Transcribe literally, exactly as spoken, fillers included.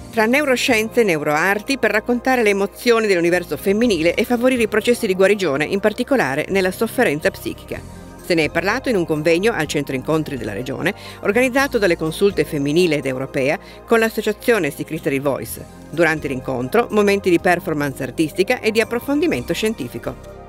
tra neuroscienze e neuroarti per raccontare le emozioni dell'universo femminile e favorire i processi di guarigione, in particolare nella sofferenza psichica. Se ne è parlato in un convegno al Centro Incontri della Regione, organizzato dalle Consulte Femminile ed Europea con l'associazione Secretary Voice. Durante l'incontro, momenti di performance artistica e di approfondimento scientifico.